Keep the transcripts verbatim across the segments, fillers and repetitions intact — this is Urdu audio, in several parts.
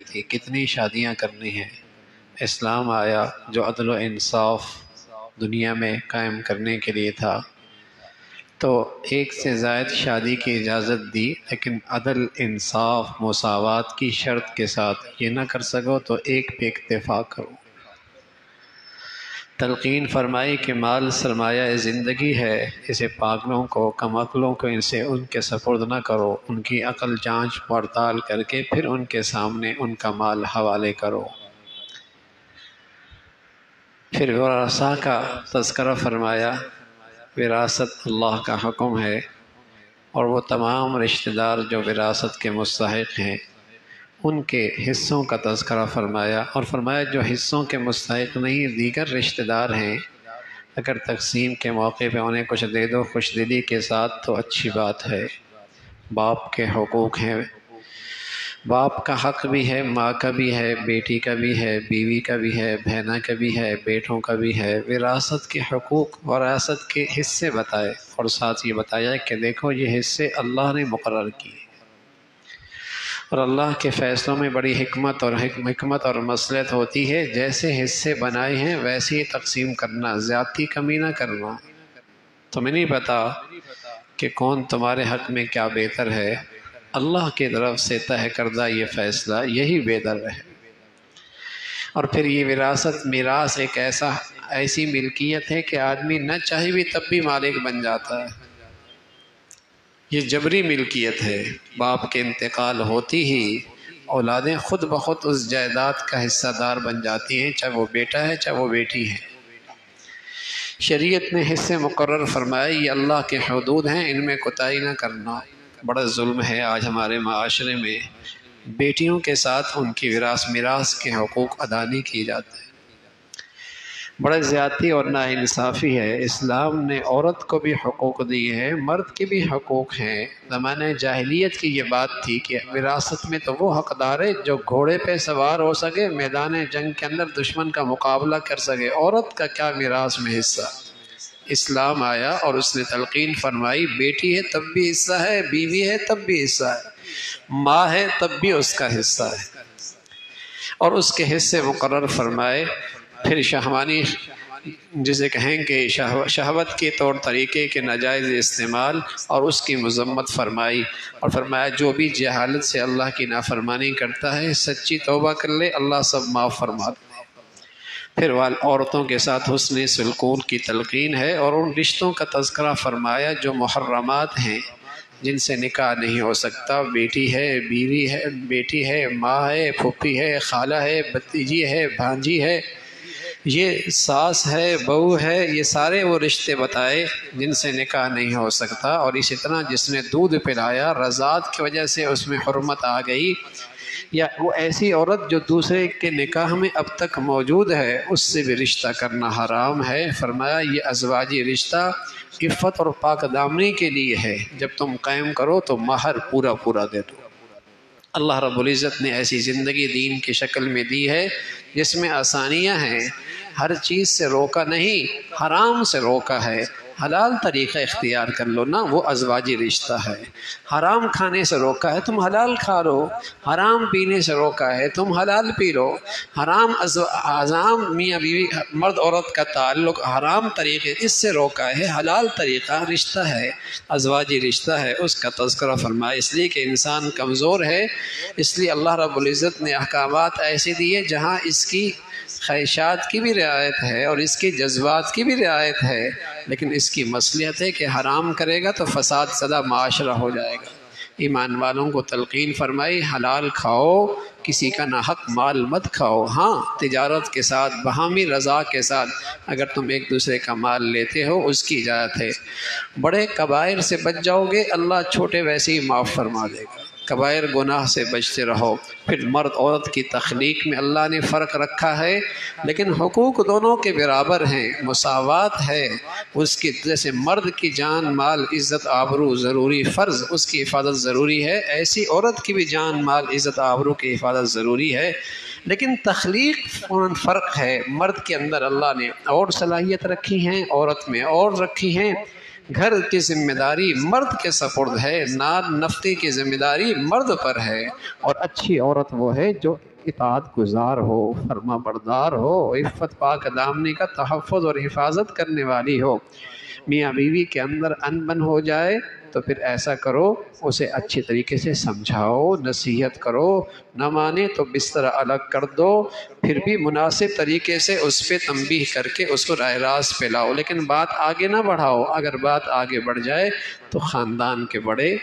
تھی، کتنی شادیاں کرنی ہیں۔ اسلام آیا جو عدل و انصاف دنیا میں قائم کرنے کے لیے تھا، تو ایک سے زائد شادی کی اجازت دی، لیکن عدل انصاف مساوات کی شرط کے ساتھ یہ نہ کر سکو تو ایک پہ اکتفا کرو۔ تلقین فرمائی کہ مال سرمایہ زندگی ہے، اسے پاگلوں کو کم عقلوں کو ان سے ان کے سپرد نہ کرو، ان کی عقل جانچ پڑتال کر کے پھر ان کے سامنے ان کا مال حوالے کرو۔ پھر ورثہ کا تذکرہ فرمایا، وراثت اللہ کا حکم ہے اور وہ تمام رشتہ دار جو وراثت کے مستحق ہیں ان کے حصوں کا تذکرہ فرمایا، اور فرمایا جو حصوں کے مستحق نہیں دیگر رشتہ دار ہیں، اگر تقسیم کے موقع پہ انہیں کچھ دے دو خوش دلی کے ساتھ تو اچھی بات ہے۔ باپ کے حقوق ہیں، باپ کا حق بھی ہے، ماں کا بھی ہے، بیٹی کا بھی ہے، بیوی کا بھی ہے، بہنہ کا بھی ہے، بیٹوں کا بھی ہے۔ وراثت کے حقوق، وراثت کے حصے بتائے، اور ساتھ یہ بتایا کہ دیکھو یہ حصے اللہ نے مقرر کیے، اور اللہ کے فیصلوں میں بڑی حکمت اور حکمت اور مصلحت ہوتی ہے۔ جیسے حصے بنائے ہیں ویسے ہی تقسیم کرنا، زیادتی کمی نہ کرنا۔ تمہیں نہیں پتا کہ کون تمہارے حق میں کیا بہتر ہے، اللہ کی طرف سے طے کردہ یہ فیصلہ یہی بہتر ہے۔ اور پھر یہ وراثت میراث ایک ایسا ایسی ملکیت ہے کہ آدمی نہ چاہے بھی تب بھی مالک بن جاتا ہے۔ یہ جبری ملکیت ہے، باپ کے انتقال ہوتی ہی اولادیں خود بخود اس جائیداد کا حصہ دار بن جاتی ہیں، چاہے وہ بیٹا ہے چاہے وہ بیٹی ہے۔ شریعت نے حصے مقرر فرمائے، یہ اللہ کے حدود ہیں، ان میں کوتاہی نہ کرنا۔ بڑا ظلم ہے آج ہمارے معاشرے میں، بیٹیوں کے ساتھ ان کی وراثت میراث کے حقوق ادا نہیں کیے جاتے، بڑا زیادتی اور ناانصافی ہے۔ اسلام نے عورت کو بھی حقوق دیے ہیں، مرد کے بھی حقوق ہیں۔ زمانہ جاہلیت کی یہ بات تھی کہ وراثت میں تو وہ حقدار ہے جو گھوڑے پہ سوار ہو سکے، میدان جنگ کے اندر دشمن کا مقابلہ کر سکے، عورت کا کیا میراث میں حصہ۔ اسلام آیا اور اس نے تلقین فرمائی، بیٹی ہے تب بھی حصہ ہے، بیوی ہے تب بھی حصہ ہے، ماں ہے تب بھی اس کا حصہ ہے، اور اس کے حصے مقرر فرمائے۔ پھر شہوانی جسے کہیں کہ شہوت کے طور طریقے کے ناجائز استعمال اور اس کی مذمت فرمائی، اور فرمایا جو بھی جہالت سے اللہ کی نافرمانی کرتا ہے سچی توبہ کر لے، اللہ سب معاف فرماتا ہے۔ پھر وال عورتوں کے ساتھ حسن سلوک کی تلقین ہے، اور ان رشتوں کا تذکرہ فرمایا جو محرمات ہیں، جن سے نکاح نہیں ہو سکتا۔ بیٹی ہے، بیوی ہے، بیٹی ہے، ماں ہے، پھوپھی ہے، خالہ ہے، بھتیجی ہے، بھانجی ہے، یہ ساس ہے، بہو ہے، یہ سارے وہ رشتے بتائے جن سے نکاح نہیں ہو سکتا۔ اور اسی طرح جس نے دودھ پلایا، رضاعت کی وجہ سے اس میں حرمت آ گئی، یا وہ ایسی عورت جو دوسرے کے نکاح میں اب تک موجود ہے، اس سے بھی رشتہ کرنا حرام ہے۔ فرمایا یہ ازواجی رشتہ عفت اور پاک دامنی کے لیے ہے، جب تم قائم کرو تو مہر پورا پورا دے دو۔ اللہ رب العزت نے ایسی زندگی دین کی شکل میں دی ہے جس میں آسانیاں ہیں، ہر چیز سے روکا نہیں، حرام سے روکا ہے، حلال طریقہ اختیار کر لو نا، وہ ازواجی رشتہ ہے۔ حرام کھانے سے روکا ہے، تم حلال کھا لو، حرام پینے سے روکا ہے، تم حلال پی لو، حرام اعظام میاں بیوی مرد عورت کا تعلق حرام طریقے اس سے روکا ہے، حلال طریقہ رشتہ ہے، ازواجی رشتہ ہے، اس کا تذکرہ فرمایا۔ اس لیے کہ انسان کمزور ہے، اس لیے اللہ رب العزت نے احکامات ایسے دیے جہاں اس کی خواہشات کی بھی رعایت ہے اور اس کے جذبات کی بھی رعایت ہے، لیکن اس کی مصلحت ہے کہ حرام کرے گا تو فساد زدہ معاشرہ ہو جائے گا۔ ایمان والوں کو تلقین فرمائی، حلال کھاؤ، کسی کا ناحق مال مت کھاؤ، ہاں تجارت کے ساتھ، باہمی رضا کے ساتھ اگر تم ایک دوسرے کا مال لیتے ہو اس کی اجازت ہے۔ بڑے کبائر سے بچ جاؤ گے، اللہ چھوٹے ویسے ہی معاف فرما دے گا۔ کبائر گناہ سے بچتے رہو۔ پھر مرد عورت کی تخلیق میں اللہ نے فرق رکھا ہے، لیکن حقوق دونوں کے برابر ہیں، مساوات ہے۔ اس کی جیسے مرد کی جان مال عزت آبرو ضروری فرض، اس کی حفاظت ضروری ہے، ایسی عورت کی بھی جان مال عزت آبرو کی حفاظت ضروری ہے، لیکن تخلیق فوراً فرق ہے۔ مرد کے اندر اللہ نے اور صلاحیت رکھی ہیں، عورت میں اور رکھی ہیں۔ گھر کی ذمہ داری مرد کے سپرد ہے، نان نفقے کی ذمہ داری مرد پر ہے، اور اچھی عورت وہ ہے جو اطاعت گزار ہو، فرما بردار ہو، عفت پاک دامنی کا تحفظ اور حفاظت کرنے والی ہو۔ میاں بیوی کے اندر ان بن ہو جائے تو پھر ایسا کرو، اسے اچھی طریقے سے سمجھاؤ، نصیحت کرو، نہ مانے تو بستر الگ کر دو، پھر بھی مناسب طریقے سے اس پہ تنبیہ کر کے اس کو راہ راست پہ لاؤ، لیکن بات آگے نہ بڑھاؤ۔ اگر بات آگے بڑھ جائے تو خاندان کے بڑے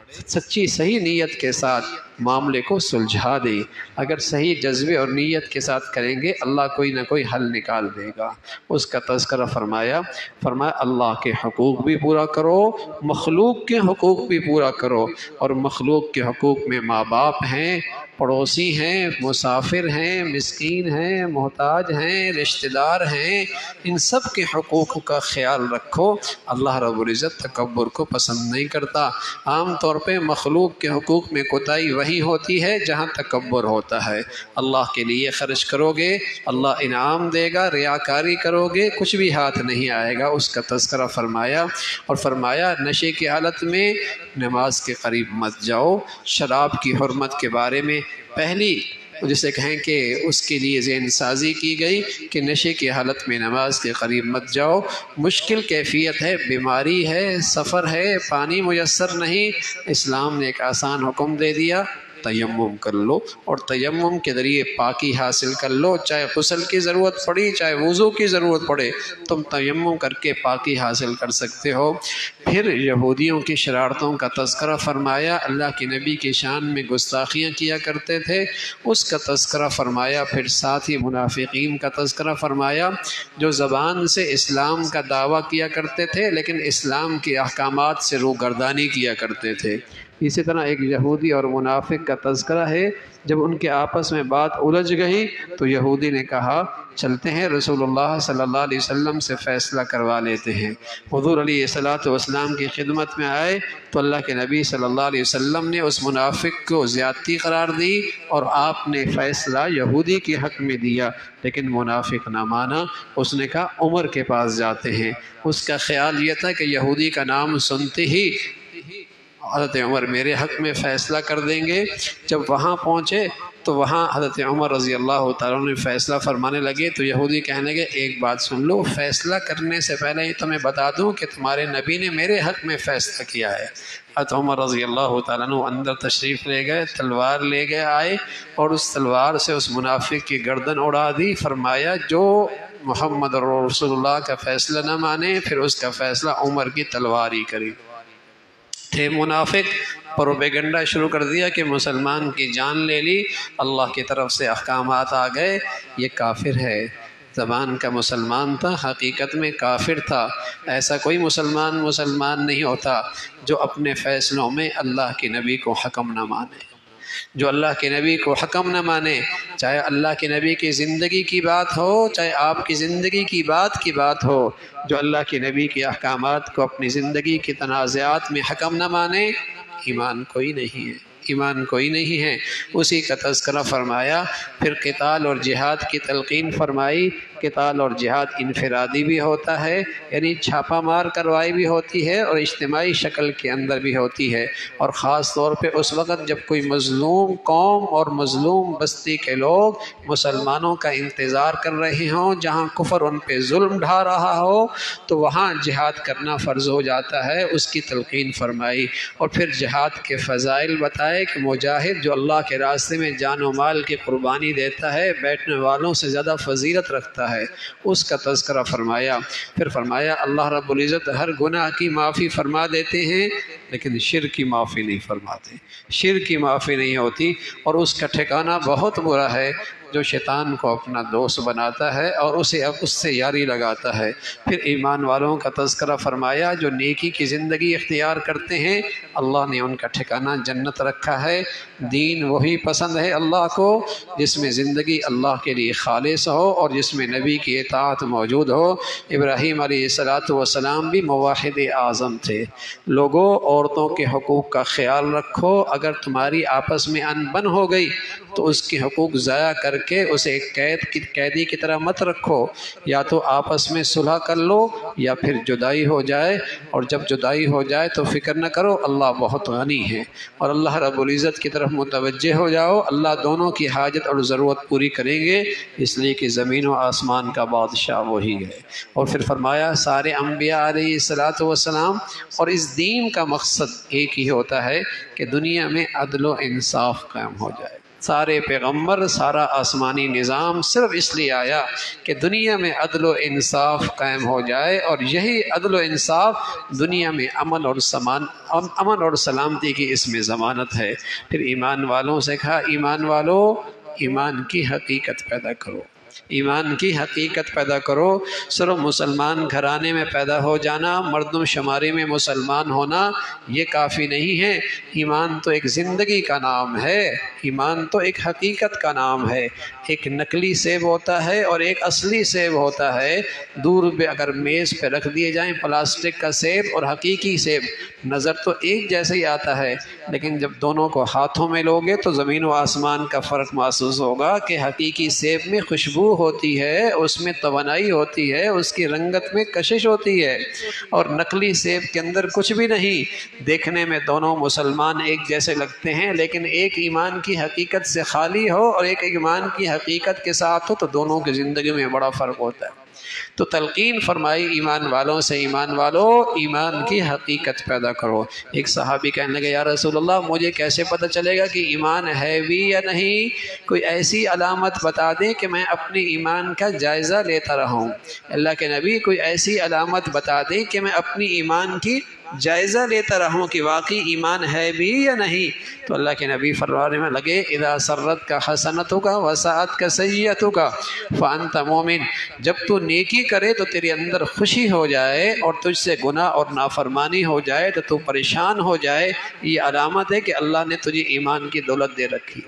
سچی صحیح نیت کے ساتھ معاملے کو سلجھا دیں۔ اگر صحیح جذبے اور نیت کے ساتھ کریں گے اللہ کوئی نہ کوئی حل نکال دے گا۔ اس کا تذکرہ فرمایا فرمایا اللہ کے حقوق بھی پورا کرو، مخلوق کے حقوق بھی پورا کرو، اور مخلوق کے حقوق میں ماں باپ ہیں، پڑوسی ہیں، مسافر ہیں، مسکین ہیں، محتاج ہیں، رشتہ دار ہیں، ان سب کے حقوق کا خیال رکھو۔ اللہ رب العزت تکبر کو پسند نہیں کرتا۔ عام طور پہ مخلوق کے حقوق میں کوتاہی وہیں ہوتی ہے جہاں تکبر ہوتا ہے۔ اللہ کے لیے خرچ کرو گے اللہ انعام دے گا، ریاکاری کرو گے کچھ بھی ہاتھ نہیں آئے گا۔ اس کا تذکرہ فرمایا اور فرمایا نشے کی حالت میں نماز کے قریب مت جاؤ۔ شراب کی حرمت کے بارے میں پہلی جسے کہیں کہ اس کے لیے ذہن سازی کی گئی کہ نشے کی حالت میں نماز کے قریب مت جاؤ۔ مشکل کیفیت ہے، بیماری ہے، سفر ہے، پانی میسر نہیں، اسلام نے ایک آسان حکم دے دیا، تیمم کر لو، اور تیمم کے ذریعے پاکی حاصل کر لو۔ چاہے غسل کی ضرورت پڑی، چاہے وضو کی ضرورت پڑے، تم تیمم کر کے پاکی حاصل کر سکتے ہو۔ پھر یہودیوں کی شرارتوں کا تذکرہ فرمایا، اللہ کے نبی کی شان میں گستاخیاں کیا کرتے تھے، اس کا تذکرہ فرمایا۔ پھر ساتھ ہی منافقین کا تذکرہ فرمایا جو زبان سے اسلام کا دعویٰ کیا کرتے تھے لیکن اسلام کے احکامات سے روگردانی کیا کرتے تھے۔ اسی طرح ایک یہودی اور منافق کا تذکرہ ہے، جب ان کے آپس میں بات الجھ گئی تو یہودی نے کہا چلتے ہیں رسول اللہ صلی اللہ علیہ وسلم سے فیصلہ کروا لیتے ہیں۔ حضور علیہ الصلوۃ والسلام کی خدمت میں آئے تو اللہ کے نبی صلی اللہ علیہ وسلم نے اس منافق کو زیادتی قرار دی اور آپ نے فیصلہ یہودی کے حق میں دیا، لیکن منافق نہ مانا۔ اس نے کہا عمر کے پاس جاتے ہیں۔ اس کا خیال یہ تھا کہ یہودی کا نام سنتے ہی حضرت عمر میرے حق میں فیصلہ کر دیں گے۔ جب وہاں پہنچے تو وہاں حضرت عمر رضی اللہ تعالیٰ نے فیصلہ فرمانے لگے تو یہودی کہنے لگے ایک بات سن لو، فیصلہ کرنے سے پہلے ہی تمہیں بتا دوں کہ تمہارے نبی نے میرے حق میں فیصلہ کیا ہے۔ حضرت عمر رضی اللہ تعالیٰ عنہ اندر تشریف لے گئے، تلوار لے گئے آئے اور اس تلوار سے اس منافق کی گردن اڑا دی۔ فرمایا جو محمد رسول اللہ کا فیصلہ نہ مانے پھر اس کا فیصلہ عمر کی تلوار ہی کری۔ تھے منافق، پروپیگنڈا شروع کر دیا کہ مسلمان کی جان لے لی، اللہ کی طرف سے احکامات آ گئے، یہ کافر ہے۔ زبان کا مسلمان تھا، حقیقت میں کافر تھا۔ ایسا کوئی مسلمان مسلمان نہیں ہوتا جو اپنے فیصلوں میں اللہ کے نبی کو حکم نہ مانے، جو اللہ کے نبی کو حکم نہ مانے، چاہے اللہ کے نبی کی زندگی کی بات ہو، چاہے آپ کی زندگی کی بات کی بات ہو، جو اللہ کے نبی کے احکامات کو اپنی زندگی کی تنازعات میں حکم نہ مانے، ایمان کوئی نہیں ہے، ایمان کوئی نہیں ہے۔ اسی کا تذکرہ فرمایا۔ پھر قتال اور جہاد کی تلقین فرمائی۔ قتال اور جہاد انفرادی بھی ہوتا ہے، یعنی چھاپہ مار کروائی بھی ہوتی ہے، اور اجتماعی شکل کے اندر بھی ہوتی ہے، اور خاص طور پہ اس وقت جب کوئی مظلوم قوم اور مظلوم بستی کے لوگ مسلمانوں کا انتظار کر رہے ہوں، جہاں کفر ان پہ ظلم ڈھا رہا ہو تو وہاں جہاد کرنا فرض ہو جاتا ہے، اس کی تلقین فرمائی۔ اور پھر جہاد کے فضائل بتائے کہ مجاہد جو اللہ کے راستے میں جان و مال کی قربانی دیتا ہے بیٹھنے والوں سے زیادہ فضیلت رکھتا ہے، اس کا تذکرہ فرمایا۔ پھر فرمایا اللہ رب العزت ہر گناہ کی معافی فرما دیتے ہیں لیکن شرک کی معافی نہیں فرماتے، شرک کی معافی نہیں ہوتی، اور اس کا ٹھکانہ بہت برا ہے جو شیطان کو اپنا دوست بناتا ہے اور اسے اب اس سے یاری لگاتا ہے۔ پھر ایمان والوں کا تذکرہ فرمایا جو نیکی کی زندگی اختیار کرتے ہیں اللہ نے ان کا ٹھکانہ جنت رکھا ہے۔ دین وہی پسند ہے اللہ کو جس میں زندگی اللہ کے لیے خالص ہو اور جس میں نبی کی اطاعت موجود ہو۔ ابراہیم علیہ الصلوۃ والسلام بھی موحد اعظم تھے۔ لوگوں عورتوں کے حقوق کا خیال رکھو، اگر تمہاری آپس میں ان بن ہو گئی تو اس کے حقوق ضائع کر کر کے اسے ایک قید کی قیدی کی طرح مت رکھو، یا تو آپس میں صلح کر لو یا پھر جدائی ہو جائے، اور جب جدائی ہو جائے تو فکر نہ کرو، اللہ بہت غنی ہے، اور اللہ رب العزت کی طرف متوجہ ہو جاؤ، اللہ دونوں کی حاجت اور ضرورت پوری کریں گے، اس لیے کہ زمین و آسمان کا بادشاہ وہی ہے۔ اور پھر فرمایا سارے انبیاء علیہ الصلاۃ والسلام اور اس دین کا مقصد ایک ہی ہوتا ہے کہ دنیا میں عدل و انصاف قائم ہو جائے۔ سارے پیغمبر، سارا آسمانی نظام صرف اس لیے آیا کہ دنیا میں عدل و انصاف قائم ہو جائے، اور یہی عدل و انصاف دنیا میں امن اور سمان امن اور سلامتی کی اس میں ضمانت ہے۔ پھر ایمان والوں سے کہا ایمان والو ایمان کی حقیقت پیدا کرو، ایمان کی حقیقت پیدا کرو۔ صرف مسلمان گھرانے میں پیدا ہو جانا، مردم شماری میں مسلمان ہونا یہ کافی نہیں ہے۔ ایمان تو ایک زندگی کا نام ہے، ایمان تو ایک حقیقت کا نام ہے۔ ایک نقلی سیب ہوتا ہے اور ایک اصلی سیب ہوتا ہے۔ دور پہ اگر میز پہ رکھ دیے جائیں پلاسٹک کا سیب اور حقیقی سیب، نظر تو ایک جیسا ہی آتا ہے، لیکن جب دونوں کو ہاتھوں میں لوگے تو زمین و آسمان کا فرق محسوس ہوگا کہ حقیقی سیب میں خوشبو ہوتی ہے، اس میں توانائی ہوتی ہے، اس کی رنگت میں کشش ہوتی ہے، اور نقلی سیب کے اندر کچھ بھی نہیں۔ دیکھنے میں دونوں مسلمان ایک جیسے لگتے ہیں، لیکن ایک ایمان کی حقیقت سے خالی ہو اور ایک ایمان کی حقیقت کے ساتھ ہو تو دونوں کی زندگی میں بڑا فرق ہوتا ہے۔ تو تلقین فرمائی ایمان والوں سے ایمان والو ایمان کی حقیقت پیدا کرو۔ ایک صحابی کہنے لگے یا رسول اللہ مجھے کیسے پتہ چلے گا کہ ایمان ہے بھی یا نہیں؟ کوئی ایسی علامت بتا دیں کہ میں اپنے ایمان کا جائزہ لیتا رہوں۔ اللہ کے نبی کوئی ایسی علامت بتا دیں کہ میں اپنی ایمان کی جائزہ لیتا رہوں کہ واقعی ایمان ہے بھی یا نہیں۔ تو اللہ کے نبی فرمانے میں لگے اذا سرت کا حسنتوں کا وسعت کا سیئتوں کا فانت مومن، جب تو نیکی کرے تو تیرے اندر خوشی ہو جائے اور تجھ سے گناہ اور نافرمانی ہو جائے تو تو پریشان ہو جائے، یہ علامت ہے کہ اللہ نے تجھے ایمان کی دولت دے رکھی۔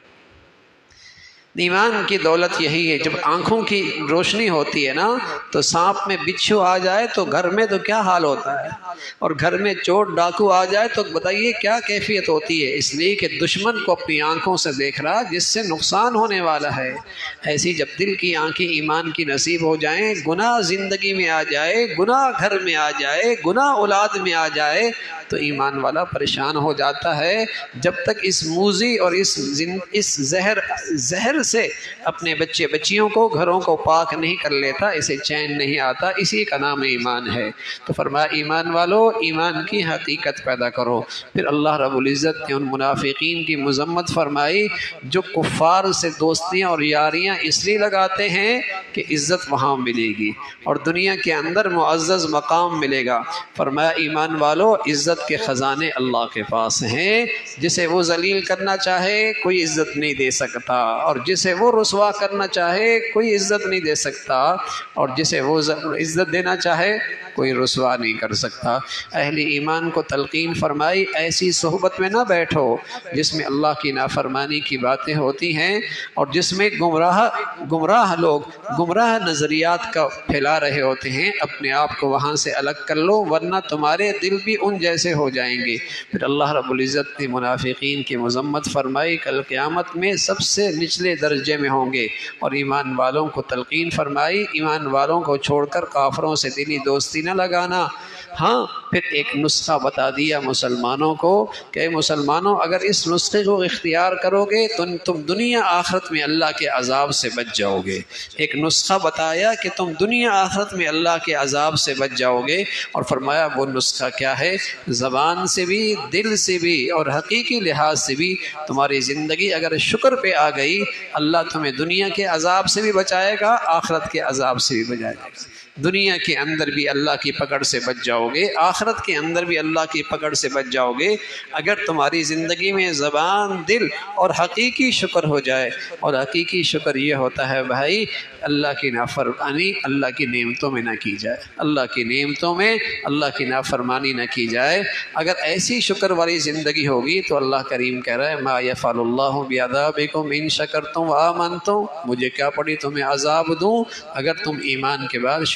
ایمان کی دولت یہی ہے، جب آنکھوں کی روشنی ہوتی ہے نا تو سانپ میں بچھو آ جائے تو گھر میں تو کیا حال ہوتا ہے، اور گھر میں چور ڈاکو آ جائے تو بتائیے کیا کیفیت ہوتی ہے۔ اس لیے کہ دشمن کو اپنی آنکھوں سے دیکھ رہا جس سے نقصان ہونے والا ہے۔ ایسی جب دل کی آنکھیں ایمان کی نصیب ہو جائیں، گناہ زندگی میں آ جائے، گناہ گھر میں آ جائے، گناہ اولاد میں آ جائے تو ایمان والا پریشان ہو جاتا ہے۔ جب تک اس موذی اور اس اس زہر زہر سے اپنے بچے بچیوں کو گھروں کو پاک نہیں کر لیتا اسے چین نہیں آتا، اسی کا نام ایمان ہے۔ تو فرمایا ایمان والو ایمان کی حقیقت پیدا کرو۔ پھر اللہ رب العزت نے ان منافقین کی مذمت فرمائی جو کفار سے دوستیاں اور یاریاں اس لیے لگاتے ہیں کہ عزت وہاں ملے گی اور دنیا کے اندر معزز مقام ملے گا۔ فرمایا ایمان والو عزت کے خزانے اللہ کے پاس ہیں، جسے وہ ذلیل کرنا چاہے کوئی عزت نہیں دے سکتا، اور جسے وہ رسوا کرنا چاہے کوئی عزت نہیں دے سکتا، اور جسے وہ عزت دینا چاہے کوئی رسوا نہیں کر سکتا۔ اہل ایمان کو تلقین فرمائی ایسی صحبت میں نہ بیٹھو جس میں اللہ کی نافرمانی کی باتیں ہوتی ہیں اور جس میں گمراہ گمراہ لوگ گمراہ نظریات کا پھیلا رہے ہوتے ہیں۔ اپنے آپ کو وہاں سے الگ کر لو ورنہ تمہارے دل بھی ان جیسے ہو جائیں گے۔ پھر اللہ رب العزت نے منافقین کی مذمت فرمائی، کل قیامت میں سب سے نچلے درجے میں ہوں گے، اور ایمان والوں کو تلقین فرمائی ایمان والوں کو چھوڑ کر کافروں سے دلی دوستی نہ لگانا۔ ہاں پھر ایک نسخہ بتا دیا مسلمانوں کو کہ مسلمانوں اگر اس نسخے کو اختیار کرو گے تو تم دنیا آخرت میں اللہ کے عذاب سے بچ جاؤ گے۔ ایک نسخہ بتایا کہ تم دنیا آخرت میں اللہ کے عذاب سے بچ جاؤ گے، اور فرمایا وہ نسخہ کیا ہے؟ زبان سے بھی، دل سے بھی اور حقیقی لحاظ سے بھی تمہاری زندگی اگر شکر پہ آ گئی اللہ تمہیں دنیا کے عذاب سے بھی بچائے گا، آخرت کے عذاب سے بھی بچائے گا۔ دنیا کے اندر بھی اللہ کی پکڑ سے بچ جاؤ گے، آخرت کے اندر بھی اللہ کی پکڑ سے بچ جاؤ گے اگر تمہاری زندگی میں زبان، دل اور حقیقی شکر ہو جائے۔ اور حقیقی شکر یہ ہوتا ہے بھائی اللہ کی نافرمانی اللہ کی نعمتوں میں نہ کی جائے، اللہ کی نعمتوں میں اللہ کی نافرمانی نہ کی جائے۔ اگر ایسی شکر والی زندگی ہوگی تو اللہ کریم کہہ رہا ہے ما یفعل اللہ بعذابکم ان شکرتم وآمنتم، مجھے کیا پڑی تمہیں عذاب دوں اگر تم ایمان کے بعد شکر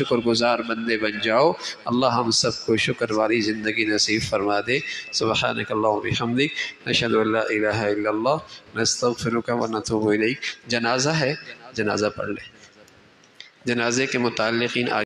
شکر گزار بندے بن جاؤ۔ اللہ ہم سب کو شکر والی زندگی نصیب فرما دے۔ سبحانک اللہم بحمدک، نشہد ان لا الہ الا اللہ، نستغفرک و نتوب الیک۔ جنازہ ہے، جنازہ پڑھ لیں۔ جنازے کے متعلقین